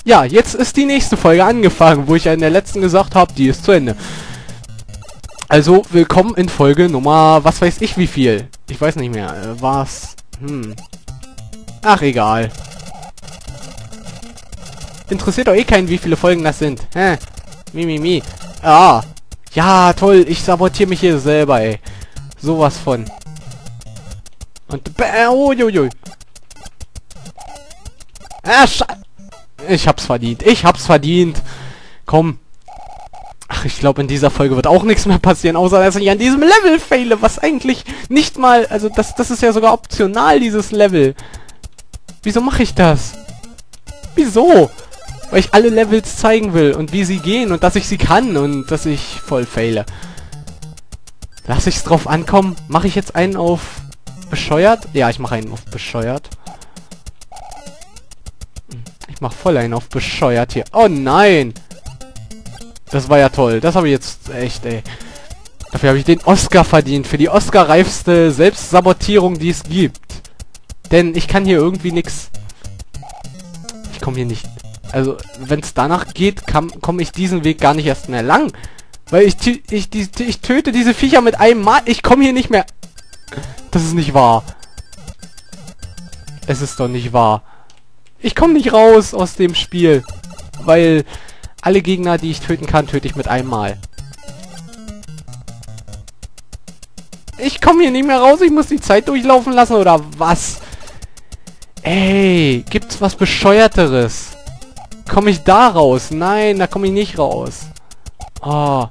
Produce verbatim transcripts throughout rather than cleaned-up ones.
Ja, jetzt ist die nächste Folge angefangen, wo ich ja in der letzten gesagt habe, die ist zu Ende. Also, willkommen in Folge Nummer, was weiß ich wie viel. Ich weiß nicht mehr. Äh, war's... Hm. Ach, egal. Interessiert doch eh keinen, wie viele Folgen das sind. Hä? Mi, mi, mi. Ah. Ja, toll. Ich sabotiere mich hier selber, ey. Sowas von. Und... Oh, jo, jo. Ah, Sche... Ich hab's verdient. Ich hab's verdient. Komm. Ach, ich glaube, in dieser Folge wird auch nichts mehr passieren, außer dass ich an diesem Level fehle, was eigentlich nicht mal... Also, das, das ist ja sogar optional, dieses Level. Wieso mache ich das? Wieso? Weil ich alle Levels zeigen will und wie sie gehen und dass ich sie kann und dass ich voll faile. Lass ich's drauf ankommen? Mache ich jetzt einen auf bescheuert? Ja, ich mache einen auf bescheuert. Ich mache voll einen auf bescheuert hier. Oh nein! Das war ja toll. Das habe ich jetzt echt, ey. Dafür habe ich den Oscar verdient. Für die Oscar-reifste Selbstsabotierung, die es gibt. Denn ich kann hier irgendwie nichts... Ich komme hier nicht... Also, wenn es danach geht, komme ich diesen Weg gar nicht erst mehr lang. Weil ich, ich, die, ich töte diese Viecher mit einem Mal. Ich komme hier nicht mehr... Das ist nicht wahr. Es ist doch nicht wahr. Ich komme nicht raus aus dem Spiel. Weil alle Gegner, die ich töten kann, töte ich mit einem Mal. Ich komme hier nicht mehr raus. Ich muss die Zeit durchlaufen lassen, oder was? Ey, gibt's was Bescheuerteres? Komme ich da raus? Nein, da komme ich nicht raus. Oh.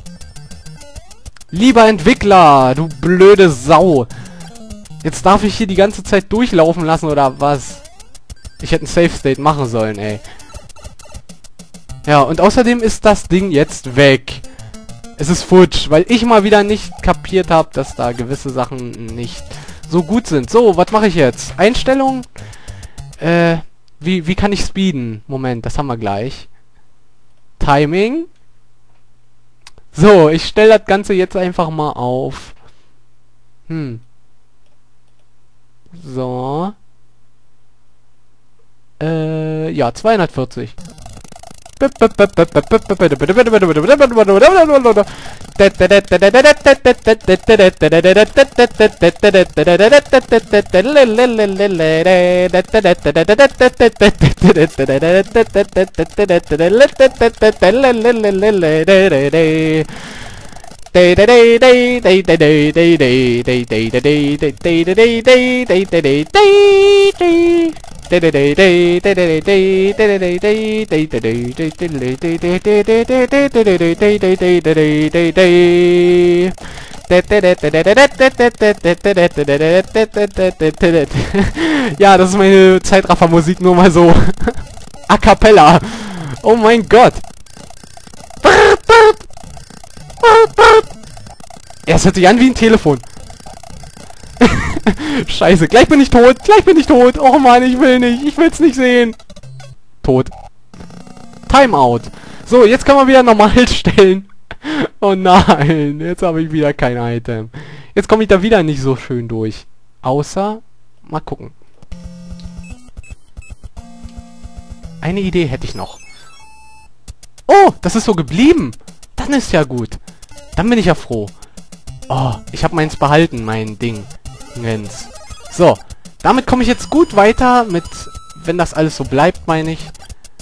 Lieber Entwickler, du blöde Sau. Jetzt darf ich hier die ganze Zeit durchlaufen lassen, oder was? Ich hätte ein Safe State machen sollen, ey. Ja, und außerdem ist das Ding jetzt weg. Es ist futsch, weil ich mal wieder nicht kapiert habe, dass da gewisse Sachen nicht so gut sind. So, was mache ich jetzt? Einstellung? Äh, wie, wie kann ich speeden? Moment, das haben wir gleich. Timing? So, ich stelle das Ganze jetzt einfach mal auf. Hm. So. Äh, ja, zweihundertvierzig. Ja, das ist meine Zeitraffer-Musik, nur mal so. A cappella. Oh mein Gott. Ja, es hört sich an wie ein Telefon. Scheiße, gleich bin ich tot. Gleich bin ich tot. Oh Mann, ich will nicht. Ich will's nicht sehen. Tot. Timeout. So, jetzt kann man wieder normal stellen. Oh nein, jetzt habe ich wieder kein Item. Jetzt komme ich da wieder nicht so schön durch. Außer, mal gucken. Eine Idee hätte ich noch. Oh, das ist so geblieben. Dann ist ja gut. Dann bin ich ja froh. Oh, ich habe meins behalten, mein Ding. So, damit komme ich jetzt gut weiter mit, wenn das alles so bleibt, meine ich.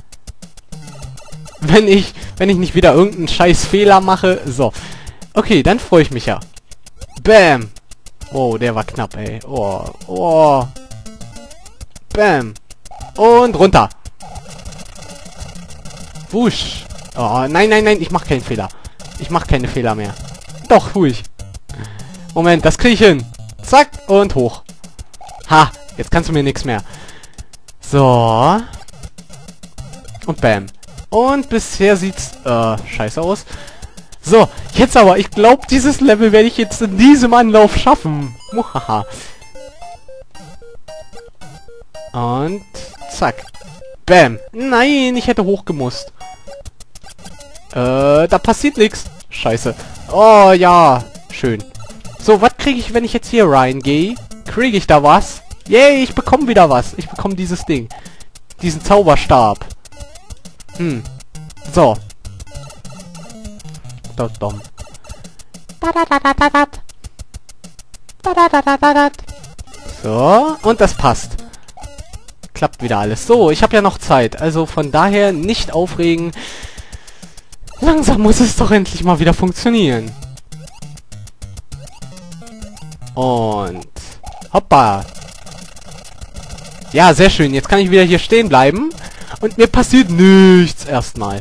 Wenn ich, wenn ich nicht wieder irgendeinen scheiß Fehler mache. So, okay, dann freue ich mich ja. Bam. Oh, der war knapp, ey. Oh, oh. Bam. Und runter. Wusch. Oh, nein, nein, nein, ich mache keinen Fehler. Ich mache keine Fehler mehr. Doch, ruhig. Moment, das kriege ich hin. Zack, und hoch. Ha, jetzt kannst du mir nichts mehr. So. Und bam. Und bisher sieht's, äh, scheiße aus. So, jetzt aber, ich glaube, dieses Level werde ich jetzt in diesem Anlauf schaffen. Muhaha. Und zack. Bam. Nein, ich hätte hochgemusst. Äh, da passiert nichts. Scheiße. Oh, ja. Schön. So, was kriege ich, wenn ich jetzt hier reingehe? Kriege ich da was? Yay, ich bekomme wieder was. Ich bekomme dieses Ding. Diesen Zauberstab. Hm. So. Dot dom. So, und das passt. Klappt wieder alles. So, ich habe ja noch Zeit. Also von daher nicht aufregen. Langsam muss es doch endlich mal wieder funktionieren. Und... Hoppa. Ja, sehr schön. Jetzt kann ich wieder hier stehen bleiben. Und mir passiert nichts erstmal.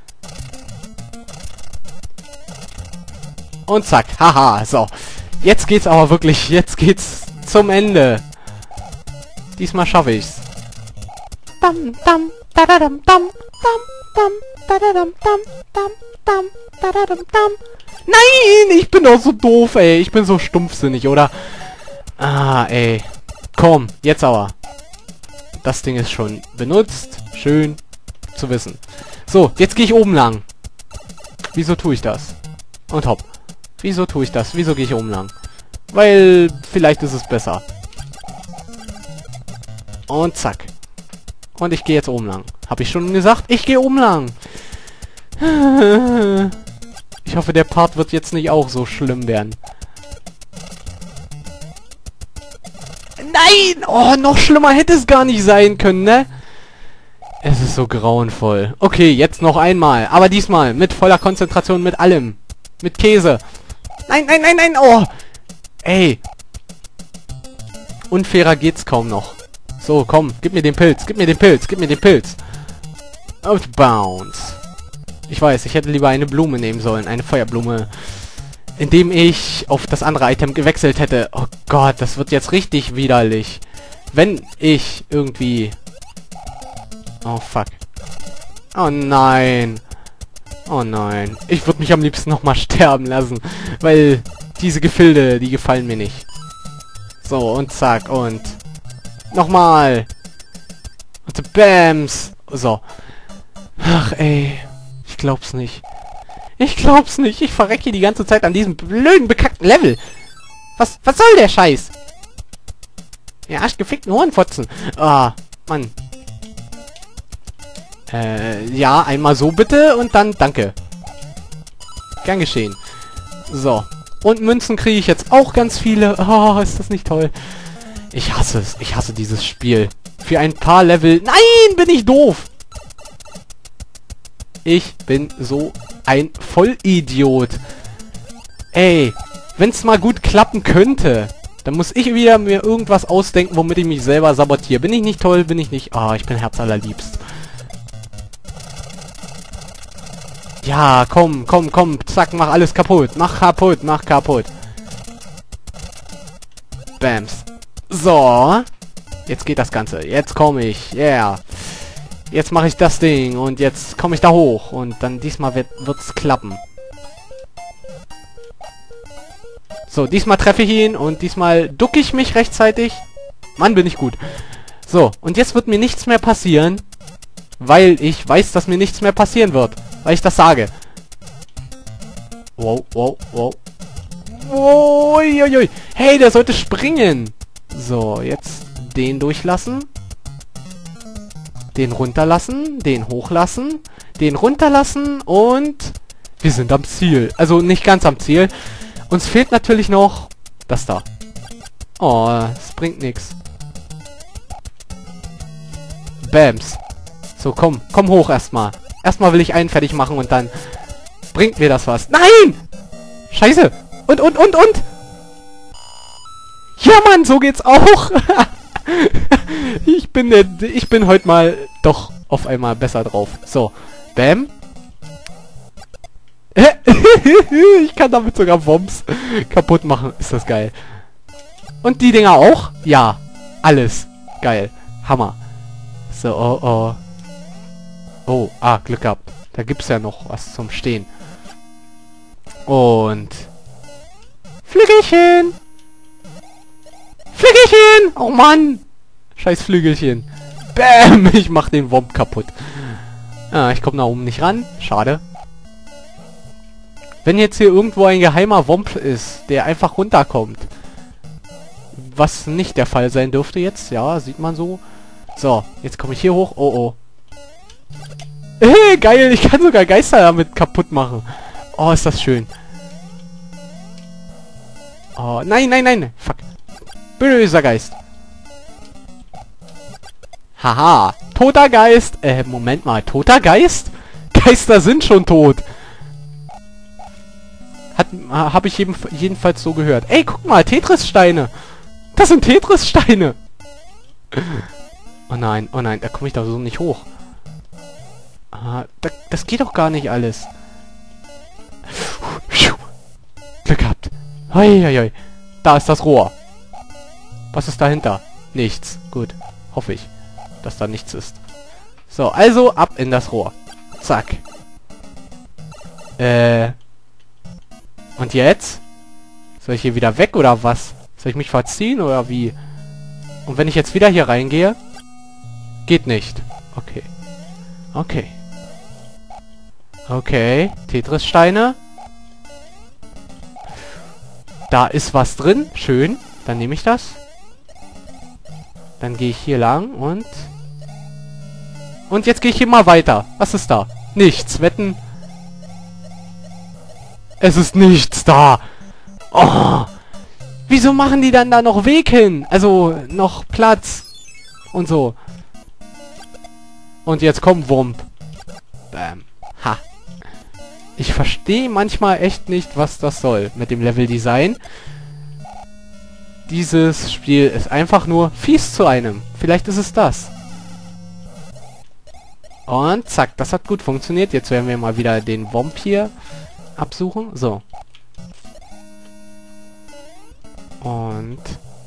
Und zack. Haha. So. Jetzt geht's aber wirklich... Jetzt geht's zum Ende. Diesmal schaffe ich's. Dam, dam, dadadam, dam, dam, dam, dadadam, dam, dam, dam, dadadam, dam. Nein, ich bin doch so doof, ey. Ich bin so stumpfsinnig, oder? Ah, ey. Komm, jetzt aber. Das Ding ist schon benutzt. Schön zu wissen. So, jetzt gehe ich oben lang. Wieso tue ich das? Und hopp. Wieso tue ich das? Wieso gehe ich oben lang? Weil vielleicht ist es besser. Und zack. Und ich gehe jetzt oben lang. Habe ich schon gesagt? Ich gehe oben lang. Ich hoffe, der Part wird jetzt nicht auch so schlimm werden. Nein! Oh, noch schlimmer hätte es gar nicht sein können, ne? Es ist so grauenvoll. Okay, jetzt noch einmal. Aber diesmal mit voller Konzentration, mit allem. Mit Käse. Nein, nein, nein, nein! Oh! Ey! Unfairer geht's kaum noch. So, komm, gib mir den Pilz, gib mir den Pilz, gib mir den Pilz. Und bounce. Ich weiß, ich hätte lieber eine Blume nehmen sollen, eine Feuerblume. Indem ich auf das andere Item gewechselt hätte. Oh Gott, das wird jetzt richtig widerlich. Wenn ich irgendwie... Oh, fuck. Oh nein. Oh nein. Ich würde mich am liebsten nochmal sterben lassen. Weil diese Gefilde, die gefallen mir nicht. So, und zack, und... Nochmal. Und Bams. So. Ach, ey. Ich glaub's nicht. Ich glaub's nicht. Ich verrecke hier die ganze Zeit an diesem blöden, bekackten Level. Was, was soll der Scheiß? Ja, arschgefickten Hornfotzen. Ah, Mann. Äh, ja, einmal so bitte und dann danke. Gern geschehen. So. Und Münzen kriege ich jetzt auch ganz viele. Oh, ist das nicht toll. Ich hasse es. Ich hasse dieses Spiel. Für ein paar Level... Nein, bin ich doof! Ich bin so ein Vollidiot. Ey, wenn es mal gut klappen könnte, dann muss ich wieder mir irgendwas ausdenken, womit ich mich selber sabotiere. Bin ich nicht toll? Bin ich nicht... Ah, oh, ich bin herzallerliebst. Ja, komm, komm, komm. Zack, mach alles kaputt. Mach kaputt, mach kaputt. Bams. So. Jetzt geht das Ganze. Jetzt komme ich. Yeah. Jetzt mache ich das Ding. Und jetzt komme ich da hoch. Und dann diesmal wird es klappen. So, diesmal treffe ich ihn. Und diesmal ducke ich mich rechtzeitig. Mann, bin ich gut. So, und jetzt wird mir nichts mehr passieren. Weil ich weiß, dass mir nichts mehr passieren wird. Weil ich das sage. Wow, wow, wow. Uiuiui. Hey, der sollte springen. So, jetzt den durchlassen. Den runterlassen. Den hochlassen. Den runterlassen. Und wir sind am Ziel. Also nicht ganz am Ziel. Uns fehlt natürlich noch das da. Oh, es bringt nichts. Bams. So, komm. Komm hoch erstmal. Erstmal will ich einen fertig machen und dann bringt mir das was. Nein! Scheiße. Und, und, und, und. Ja, Mann, so geht's auch. ich bin der, ich bin heute mal doch auf einmal besser drauf. So. Bam. ich kann damit sogar Wombs kaputt machen. Ist das geil. Und die Dinger auch? Ja. Alles. Geil. Hammer. So, oh, oh. Oh, ah, Glück gehabt. Da gibt's ja noch was zum Stehen. Und... Flügelchen! Flügelchen! Oh Mann! Scheiß Flügelchen. Bäm! Ich mach den Womp kaputt. Ah, ich komme da oben nicht ran. Schade. Wenn jetzt hier irgendwo ein geheimer Womp ist, der einfach runterkommt. Was nicht der Fall sein dürfte jetzt. Ja, sieht man so. So, jetzt komme ich hier hoch. Oh, oh. Äh, geil, ich kann sogar Geister damit kaputt machen. Oh, ist das schön. Oh, nein, nein, nein. Fuck. Böser Geist. Haha. Toter Geist. Äh, Moment mal. Toter Geist? Geister sind schon tot. Hat, habe ich jeden, jedenfalls so gehört. Ey, guck mal. Tetris-Steine. Das sind Tetris-Steine. Oh nein, oh nein. Da komme ich da so nicht hoch. Ah, da, das geht doch gar nicht alles. Glück gehabt. Hoi, hoi, hoi. Da ist das Rohr. Was ist dahinter? Nichts. Gut. Hoffe ich, dass da nichts ist. So, also ab in das Rohr. Zack. Äh. Und jetzt? Soll ich hier wieder weg oder was? Soll ich mich verziehen oder wie? Und wenn ich jetzt wieder hier reingehe? Geht nicht. Okay. Okay. Okay. Tetris-Steine. Da ist was drin. Schön. Dann nehme ich das. Dann gehe ich hier lang und... Und jetzt gehe ich hier mal weiter. Was ist da? Nichts. Wetten. Es ist nichts da. Oh. Wieso machen die dann da noch Weg hin? Also, noch Platz. Und so. Und jetzt kommt Wump. Bam. Ha. Ich verstehe manchmal echt nicht, was das soll mit dem Leveldesign. Dieses Spiel ist einfach nur fies zu einem. Vielleicht ist es das. Und zack, das hat gut funktioniert. Jetzt werden wir mal wieder den Wump hier absuchen. So. Und...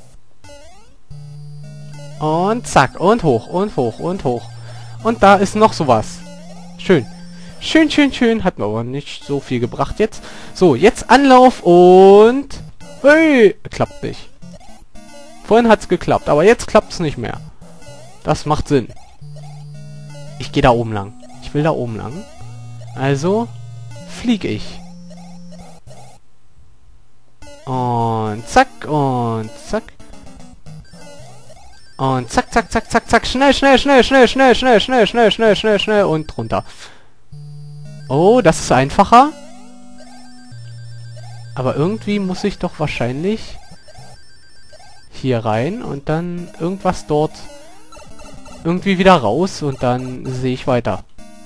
Und zack, und hoch, und hoch, und hoch. Und da ist noch sowas. Schön. Schön, schön, schön. Hat mir aber nicht so viel gebracht jetzt. So, jetzt Anlauf und... Hey! Klappt nicht. Vorhin hat's geklappt, aber jetzt klappt's nicht mehr. Das macht Sinn. Ich gehe da oben lang. Ich will da oben lang. Also fliege ich. Und zack, und zack. Und zack, zack, zack, zack, zack. Schnell, schnell, schnell, schnell, schnell, schnell, schnell, schnell, schnell, schnell, schnell und runter. Oh, das ist einfacher. Aber irgendwie muss ich doch wahrscheinlich hier rein und dann irgendwas dort irgendwie wieder raus und dann sehe ich weiter.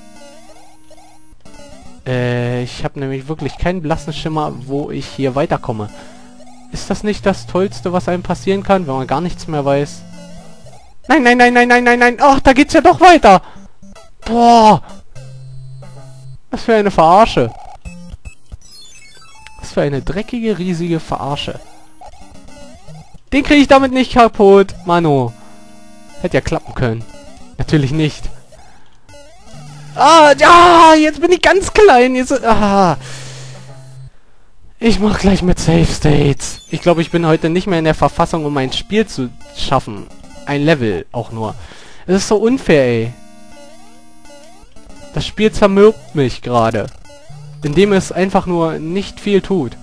Äh, ich habe nämlich wirklich keinen blassen Schimmer, wo ich hier weiterkomme. Ist das nicht das Tollste, was einem passieren kann, wenn man gar nichts mehr weiß? Nein, nein, nein, nein, nein, nein, nein. Ach, da geht's ja doch weiter. Boah. Was für eine Verarsche. Was für eine dreckige, riesige Verarsche. Den kriege ich damit nicht kaputt. Mano. Hätte ja klappen können. Natürlich nicht. Ah, ja, jetzt bin ich ganz klein. Jetzt, ah. Ich mach gleich mit Save States. Ich glaube, ich bin heute nicht mehr in der Verfassung, um ein Spiel zu schaffen. Ein Level auch nur. Es ist so unfair, ey. Das Spiel zermürbt mich gerade. Indem es einfach nur nicht viel tut.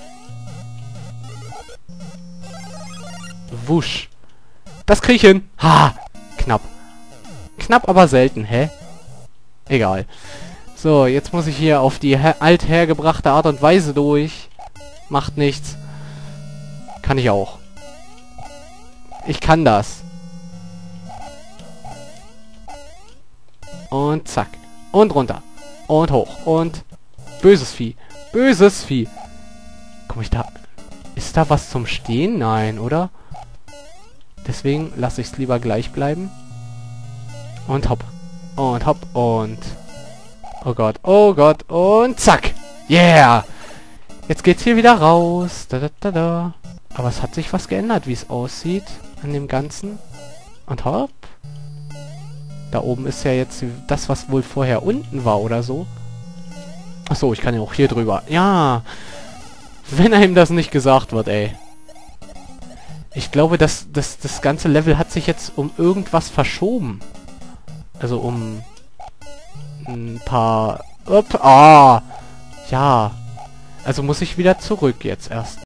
Wusch. Das krieg ich hin. Ha! Knapp. Knapp, aber selten, hä? Egal. So, jetzt muss ich hier auf die althergebrachte Art und Weise durch. Macht nichts. Kann ich auch. Ich kann das. Und zack. Und runter. Und hoch. Und böses Vieh. Böses Vieh. Komm ich da... Ist da was zum Stehen? Nein, oder? Deswegen lasse ich es lieber gleich bleiben. Und hopp. Und hopp. Und... Oh Gott. Oh Gott. Und zack. Yeah. Jetzt geht's hier wieder raus. Da, da, da, da. Aber es hat sich was geändert, wie es aussieht an dem Ganzen. Und hopp. Da oben ist ja jetzt das, was wohl vorher unten war oder so. Achso, ich kann ja auch hier drüber. Ja. Wenn einem das nicht gesagt wird, ey. Ich glaube, dass das, das ganze Level hat sich jetzt um irgendwas verschoben. Also um ein paar... Upp, ah. Ja. Also muss ich wieder zurück jetzt erst.